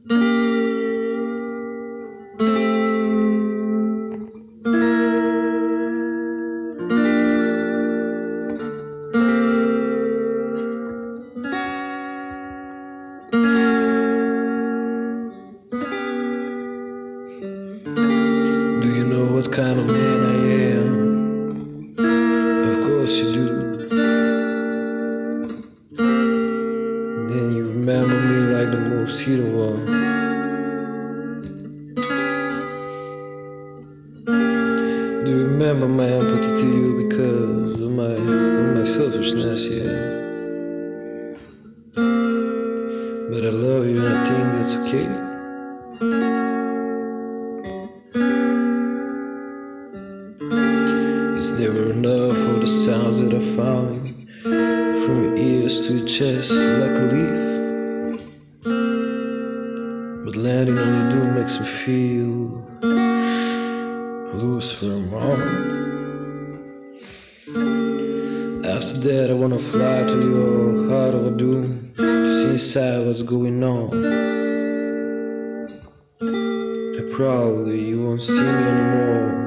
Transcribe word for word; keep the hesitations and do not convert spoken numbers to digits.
Do you know what kind of man I am? Of course you do. Then you remember me like the most hidden one. Do you remember my empathy to you because of my, of my selfishness, yeah. But I love you and I think that's okay. It's never enough for the sounds that are falling from your ears to your chest like a leaf. But landing on your doom makes me feel loose for a moment. After that I wanna fly to your heart of a doom to see inside what's going on. And probably you won't see me anymore.